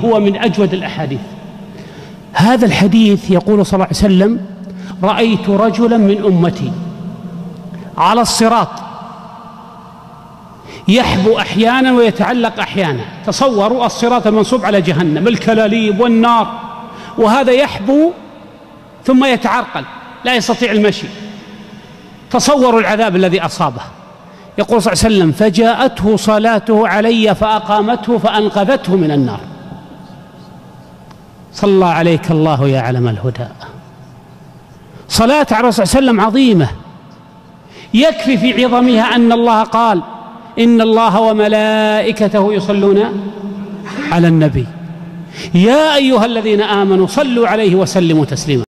هو من أجود الأحاديث. هذا الحديث يقول صلى الله عليه وسلم: رأيت رجلا من أمتي على الصراط يحبو أحيانا ويتعلق أحيانا. تصوروا الصراط المنصوب على جهنم، الكلاليب والنار، وهذا يحبو ثم يتعرقل لا يستطيع المشي. تصوروا العذاب الذي أصابه. يقول صلى الله عليه وسلم: فجاءته صلاته علي فأقامته فأنقذته من النار. صلى عليك الله يا علم الهدى. صلاة على الرسول صلى الله عليه وسلم عظيمة، يكفي في عظمها أن الله قال: إن الله وملائكته يصلون على النبي يا أيها الذين آمنوا صلوا عليه وسلموا تسليما.